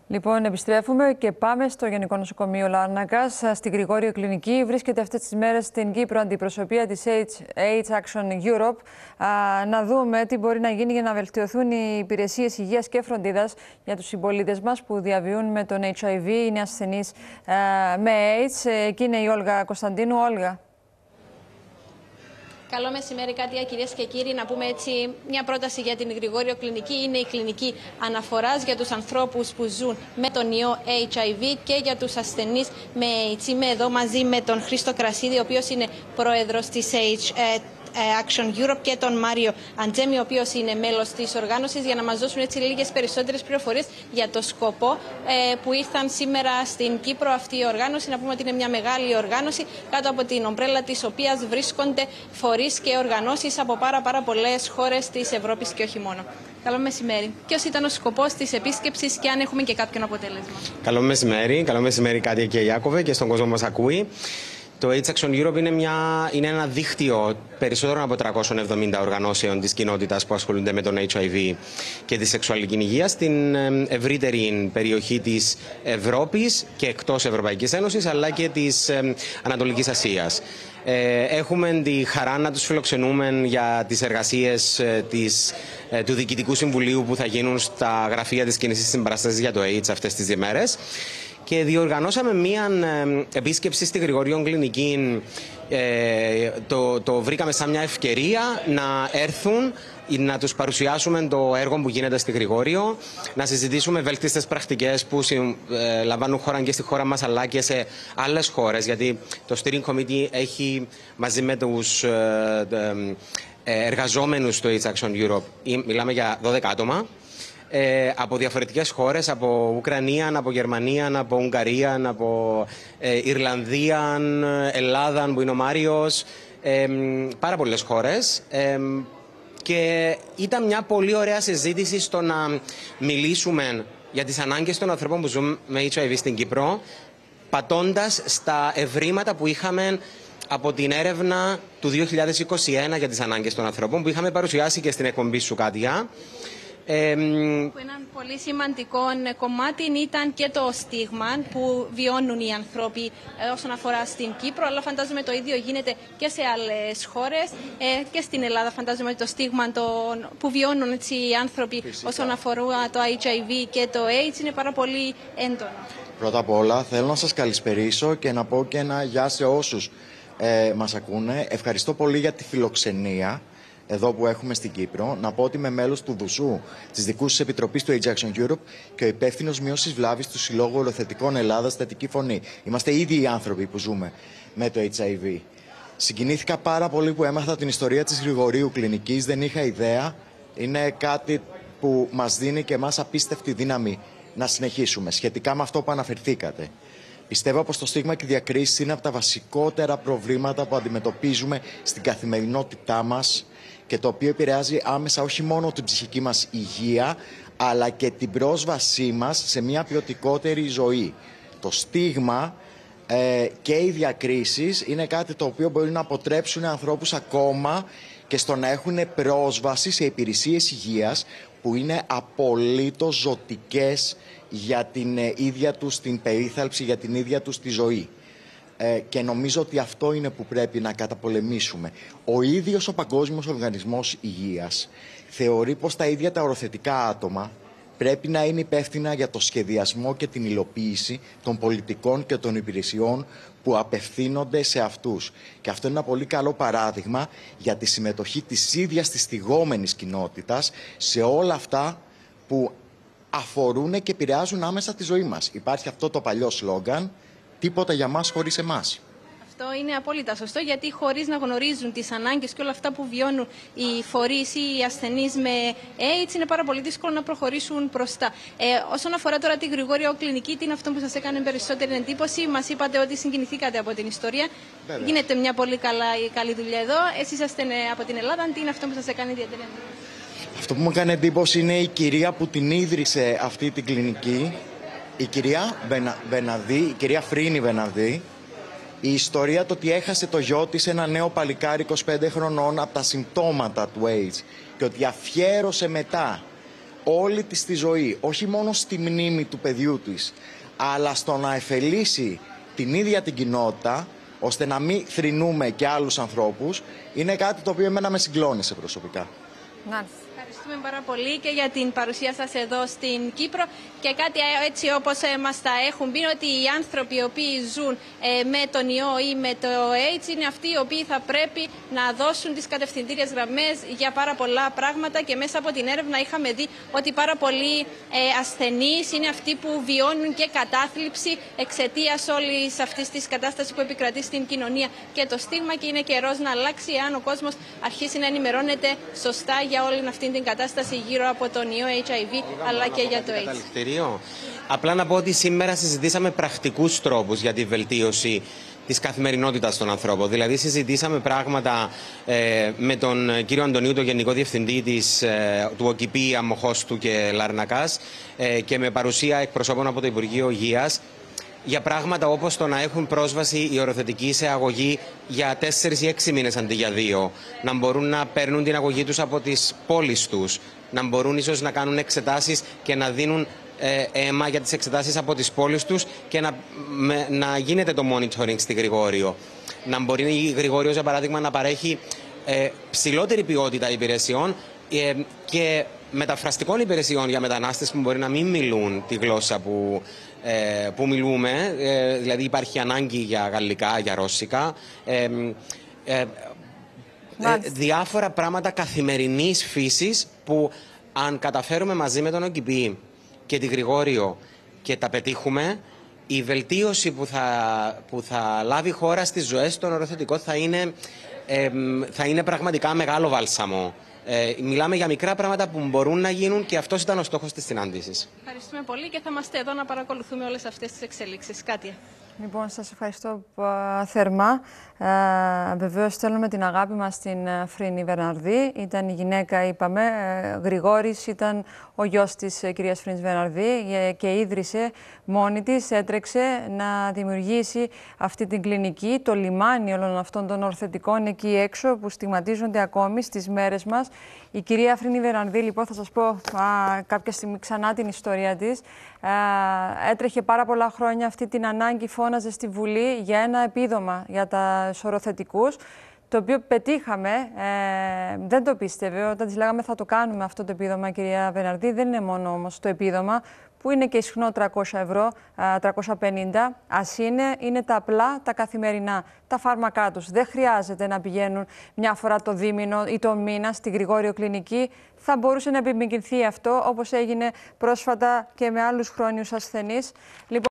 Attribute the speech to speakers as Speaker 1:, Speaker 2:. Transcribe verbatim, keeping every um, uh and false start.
Speaker 1: Λοιπόν, επιστρέφουμε και πάμε στο Γενικό Νοσοκομείο Λάρνακας. Στην Γρηγόριο Κλινική βρίσκεται αυτές τις μέρες στην Κύπρο αντιπροσωπεία της AIDS Action Europe. Α, να δούμε τι μπορεί να γίνει για να βελτιωθούν οι υπηρεσίες υγείας και φροντίδας για τους συμπολίτες μας που διαβιούν με τον έιτς άι βι, είναι ασθενείς α, με AIDS. Εκεί είναι η Όλγα Κωνσταντίνου. Όλγα.
Speaker 2: Καλό μεσημέρι, Κάτια, κυρίες και κύριοι. Να πούμε έτσι μια πρόταση για την Γρηγόριο Κλινική. Είναι η κλινική αναφοράς για τους ανθρώπους που ζουν με τον ιό έιτς άι βι και για τους ασθενείς με AIDS. Είμαι εδώ μαζί με τον Χρήστο Κρασίδη, ο οποίος είναι πρόεδρος της Action Europe, και τον Μάριο Αντζέμι, ο οποίος είναι μέλος της οργάνωσης, για να μας δώσουν έτσι λίγες περισσότερες πληροφορίες για το σκοπό ε, που ήρθαν σήμερα στην Κύπρο αυτή η οργάνωση. Να πούμε ότι είναι μια μεγάλη οργάνωση κάτω από την ομπρέλα της οποίας βρίσκονται φορείς και οργανώσεις από πάρα, πάρα πολλές χώρες της Ευρώπης και όχι μόνο. Καλό μεσημέρι. Ποιος ήταν ο σκοπός της επίσκεψης και αν έχουμε και κάποιον αποτέλεσμα?
Speaker 3: Καλό μεσημέρι. Καλό μεσημέρι, Κάτια και Ιάκωβε, και στον κόσμο που μας ακούει. Το AIDS Action Europe είναι, μια, είναι ένα δίκτυο περισσότερων από τριακόσιων εβδομήντα οργανώσεων της κοινότητας που ασχολούνται με τον έιτς άι βι και τη σεξουαλική υγεία στην ευρύτερη περιοχή της Ευρώπης και εκτός Ευρωπαϊκής Ένωσης, αλλά και της Ανατολικής Ασίας. Έχουμε τη χαρά να τους φιλοξενούμε για τις εργασίες της, του Διοικητικού Συμβουλίου που θα γίνουν στα γραφεία της Κίνησης Συμπαράστασης για το AIDS αυτές τις δύο μέρες. Και διοργανώσαμε μία επίσκεψη στη Γρηγόριο Κλινική. Ε, το, το βρήκαμε σαν μια ευκαιρία να έρθουν, να τους παρουσιάσουμε το έργο που γίνεται στη Γρηγόριο, να συζητήσουμε βέλτιστες πρακτικές που ε, λαμβάνουν χώρα και στη χώρα μας αλλά και σε άλλες χώρες, γιατί το Steering Committee έχει μαζί με τους ε, ε, εργαζόμενους του έιτς Action Europe, μιλάμε για δώδεκα άτομα, Ε, από διαφορετικές χώρες, από Ουκρανία, από Γερμανία, από Ουγγαρία, από ε, Ιρλανδία, Ελλάδα που είναι ο Μάριος, ε, πάρα πολλές χώρες. Ε, και ήταν μια πολύ ωραία συζήτηση στο να μιλήσουμε για τις ανάγκες των ανθρώπων που ζουν με έιτς άι βι στην Κύπρο, πατώντας στα ευρήματα που είχαμε από την έρευνα του δύο χιλιάδες είκοσι ένα για τις ανάγκες των ανθρώπων, που είχαμε παρουσιάσει και στην εκπομπή σου, Κάτια.
Speaker 2: Ε, που ένα πολύ σημαντικό κομμάτι ήταν και το στίγμα που βιώνουν οι άνθρωποι ε, όσον αφορά στην Κύπρο, αλλά φαντάζομαι το ίδιο γίνεται και σε άλλες χώρες ε, και στην Ελλάδα. Φαντάζομαι ότι το στίγμα το, που βιώνουν έτσι, οι άνθρωποι Φυσικά. όσον αφορά το έιτς άι βι και το AIDS είναι πάρα πολύ έντονο.
Speaker 4: Πρώτα απ' όλα θέλω να σας καλησπερίσω και να πω και ένα γεια σε όσους ε, μας ακούνε. Ευχαριστώ πολύ για τη φιλοξενία εδώ που έχουμε στην Κύπρο. Να πω ότι είμαι μέλος του ΔΟΥΣΟΥ, της Δικούσης Επιτροπής του έιτς Action Europe, και ο υπεύθυνος μείωσης βλάβης του Συλλόγου Οροθετικών Ελλάδας Θετική Φωνή. Είμαστε ήδη οι άνθρωποι που ζούμε με το έιτς άι βι. Συγκινήθηκα πάρα πολύ που έμαθα την ιστορία της Γρηγορίου Κλινικής. Δεν είχα ιδέα. Είναι κάτι που μας δίνει και εμάς απίστευτη δύναμη να συνεχίσουμε. Σχετικά με αυτό που αναφερθήκατε, πιστεύω πως το στίγμα και οι διακρίσεις είναι από τα βασικότερα προβλήματα που αντιμετωπίζουμε στην καθημερινότητά μας και το οποίο επηρεάζει άμεσα όχι μόνο την ψυχική μας υγεία, αλλά και την πρόσβασή μας σε μια ποιοτικότερη ζωή. Το στίγμα ε, και οι διακρίσεις είναι κάτι το οποίο μπορεί να αποτρέψουν ανθρώπους ακόμα και στο να έχουν πρόσβαση σε υπηρεσίες υγείας που είναι απολύτως ζωτικές για την ε, ίδια τους την περίθαλψη, για την ίδια τους τη ζωή. Ε, και νομίζω ότι αυτό είναι που πρέπει να καταπολεμήσουμε. Ο ίδιος ο Παγκόσμιος Οργανισμός Υγείας θεωρεί πως τα ίδια τα οροθετικά άτομα πρέπει να είναι υπεύθυνα για το σχεδιασμό και την υλοποίηση των πολιτικών και των υπηρεσιών που απευθύνονται σε αυτούς. Και αυτό είναι ένα πολύ καλό παράδειγμα για τη συμμετοχή της ίδιας της θυγόμενης κοινότητας σε όλα αυτά που αφορούν και επηρεάζουν άμεσα τη ζωή μας. Υπάρχει αυτό το παλιό σλόγγαν, τίποτα για μας χωρίς εμάς.
Speaker 2: Αυτό είναι απόλυτα σωστό, γιατί χωρίς να γνωρίζουν τις ανάγκες και όλα αυτά που βιώνουν οι φορείς ή οι ασθενείς με AIDS, είναι πάρα πολύ δύσκολο να προχωρήσουν μπροστά. Ε, όσον αφορά τώρα τη Γρηγόριο Κλινική, τι είναι αυτό που σας έκανε περισσότερη εντύπωση? Μας είπατε ότι συγκινηθήκατε από την ιστορία. Βέβαια. Γίνεται μια πολύ καλά, καλή δουλειά εδώ. Εσείς είσαστε από την Ελλάδα. Τι είναι αυτό που σας έκανε ιδιαίτερη εντύπωση?
Speaker 4: Αυτό που μου έκανε εντύπωση είναι η κυρία που την ίδρυσε αυτή την κλινική, η κυρία Βενα, Βεναδί, η κυρία Φρίνη Βεναδί. Η ιστορία το ότι έχασε το γιο της, ένα νέο παλικάρι είκοσι πέντε χρονών, από τα συμπτώματα του AIDS και ότι αφιέρωσε μετά όλη της τη ζωή, όχι μόνο στη μνήμη του παιδιού της, αλλά στο να εφελίσει την ίδια την κοινότητα, ώστε να μην θρηνούμε και άλλους ανθρώπους, είναι κάτι το οποίο εμένα με συγκλώνησε προσωπικά.
Speaker 1: Μάλιστα.
Speaker 2: Ευχαριστούμε πάρα πολύ και για την παρουσία σας εδώ στην Κύπρο και κάτι έτσι όπως ε, μας τα έχουν πει, ότι οι άνθρωποι οι οποίοι ζουν ε, με τον ιό ή με το AIDS είναι αυτοί οι οποίοι θα πρέπει να δώσουν τις κατευθυντήριες γραμμές για πάρα πολλά πράγματα, και μέσα από την έρευνα είχαμε δει ότι πάρα πολλοί ε, ασθενείς είναι αυτοί που βιώνουν και κατάθλιψη εξαιτίας όλης αυτής της κατάστασης που επικρατεί στην κοινωνία και το στίγμα, και είναι καιρός να αλλάξει εάν ο κόσμος αρχίσει να ενημερώνεται σωστά για όλη αυτή την κατάσταση γύρω από τον ιό έιτς άι βι αλλά και για το AIDS.
Speaker 3: Απλά να πω ότι σήμερα συζητήσαμε πρακτικούς τρόπους για τη βελτίωση της καθημερινότητας των ανθρώπων. Δηλαδή συζητήσαμε πράγματα ε, με τον κύριο Αντωνίου, τον Γενικό Διευθυντή της, ε, του ΟΚΙΠΗ Αμμοχώστου και Λαρνακάς, ε, και με παρουσία εκπροσώπων από το Υπουργείο Υγείας, για πράγματα όπως το να έχουν πρόσβαση οι οροθετικοί σε αγωγή για τέσσερις ή έξι μήνες αντί για δύο, να μπορούν να παίρνουν την αγωγή τους από τις πόλεις τους, να μπορούν ίσως να κάνουν εξετάσεις και να δίνουν ε, αίμα για τις εξετάσεις από τις πόλεις τους και να, με, να γίνεται το monitoring στη Γρηγόριο. Να μπορεί η Γρηγόριος, για παράδειγμα, να παρέχει ε, ψηλότερη ποιότητα υπηρεσιών ε, και μεταφραστικών υπηρεσιών για μετανάστες που μπορεί να μην μιλούν τη γλώσσα που, ε, που μιλούμε. Ε, δηλαδή υπάρχει ανάγκη για γαλλικά, για ρώσικα. Ε, ε, ε, διάφορα πράγματα καθημερινής φύσης που αν καταφέρουμε μαζί με τον ΟΚΙΠΗ και τη Γρηγόριο και τα πετύχουμε, η βελτίωση που θα, που θα λάβει η χώρα στις ζωές των οροθετικών θα είναι, ε, θα είναι πραγματικά μεγάλο βάλσαμο. Ε, μιλάμε για μικρά πράγματα που μπορούν να γίνουν και αυτός ήταν ο στόχος της συνάντησης.
Speaker 2: Ευχαριστούμε πολύ και θα είμαστε εδώ να παρακολουθούμε όλες αυτές τις εξελίξεις. Κάτια.
Speaker 1: Λοιπόν, σας ευχαριστώ α, θερμά. Ε, βεβαίως στέλνουμε την αγάπη μας στην Φρίνη Βερναρδή. Ήταν η γυναίκα, είπαμε, ε, Γρηγόρης ήταν ο γιος της ε, κυρίας Φρίνης Βερναρδή ε, και ίδρυσε μόνη της, έτρεξε να δημιουργήσει αυτή την κλινική, το λιμάνι όλων αυτών των ορθετικών εκεί έξω που στιγματίζονται ακόμη στις μέρες μας. Η κυρία Φρίνη Βερναρδή, λοιπόν, θα σας πω α, κάποια στιγμή ξανά την ιστορία της. Ε, έτρεχε πάρα πολλά χρόνια αυτή την ανάγκη, φώναζε στη Βουλή για ένα επίδομα για τα οροθετικούς, το οποίο πετύχαμε. Ε, δεν το πίστευε. Όταν της λέγαμε θα το κάνουμε αυτό το επίδομα, κυρία Βερναρδή, δεν είναι μόνο όμως το επίδομα, που είναι και ισχνό τριακόσια ευρώ, τριακόσια πενήντα. Ας είναι, είναι τα απλά, τα καθημερινά, τα φάρμακά τους. Δεν χρειάζεται να πηγαίνουν μια φορά το δίμηνο ή το μήνα στη Γρηγόριο Κλινική. Θα μπορούσε να επιμηκυνθεί αυτό, όπως έγινε πρόσφατα και με άλλους χρόνιους ασθενείς. Λοιπόν,